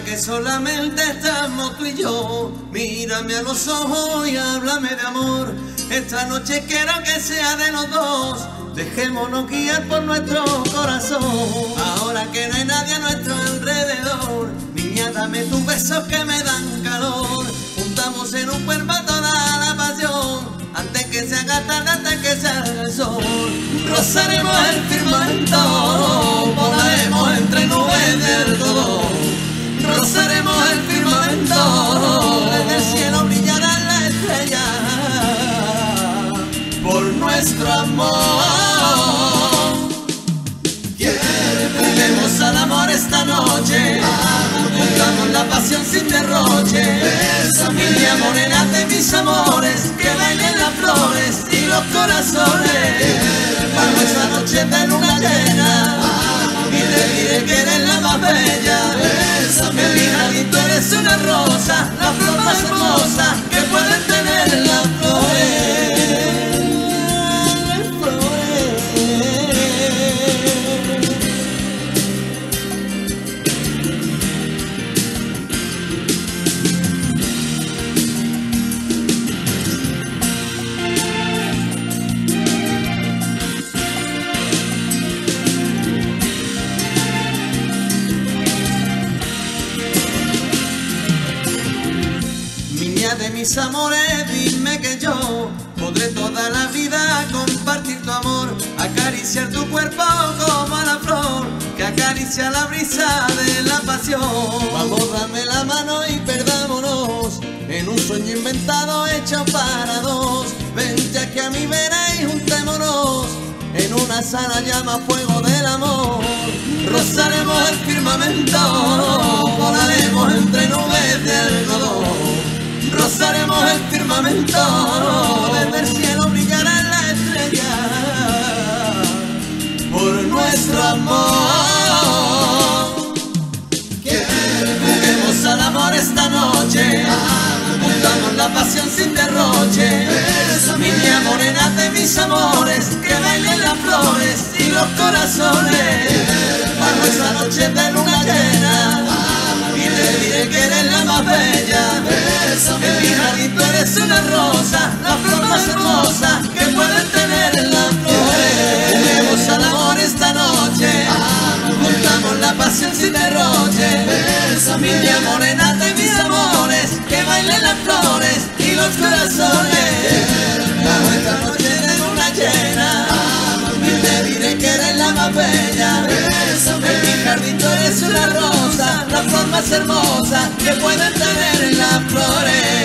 que solamente estamos tú y yo. Mírame a los ojos y háblame de amor. Esta noche quiero que sea de los dos. Dejémonos guiar por nuestro corazón. Ahora que no hay nadie a nuestro alrededor, niña, dame tus besos que me dan calor. Juntamos en un cuerpo toda la pasión. Antes que se haga tarde, antes que salga el sol. Rozaremos el firmamento, volaremos entre nubes de algodón. Rozaremos el firmamento, desde el cielo brillarán las estrellas por nuestro amor. Vivemos al amor esta noche, juntamos la pasión sin derroche. Niña morena de mis amores, que bailen las flores y los corazones. Bajo esa noche de luna llena, y te diré que eres la más bella. En mi jardín tú eres una rosa, la flor más hermosa que pueden tener las flores. De mis amores, dime que yo podré toda la vida compartir tu amor, acariciar tu cuerpo como a la flor que acaricia la brisa de la pasión. Vamos, dame la mano y perdámonos en un sueño inventado hecho para dos. Vente aquí a mi vera y juntémonos en una sana llama, fuego del amor. Rozaremos el firmamento, volaremos entre nubes de algodón. Rozaremos el firmamento, desde el cielo brillarán las estrellas por nuestro amor. Juguemos al amor esta noche, juntamos la pasión sin derroche. Niña morena de mis amores, que bailen las flores y los corazones. Bajo esa noche de luna llena, y te diré que eres la más bella. En mi jardín tú eres una rosa, la flor más hermosa que pueden tener las flores. Juguemos al amor esta noche, juntamos la pasión sin derroche. Niña morena de mis amores, que bailen las flores y los corazones. Bajo esta noche de luna llena, y te diré que eres la más bella. En mi jardín tú eres una rosa, la flor más hermosa que pueden tener las flores.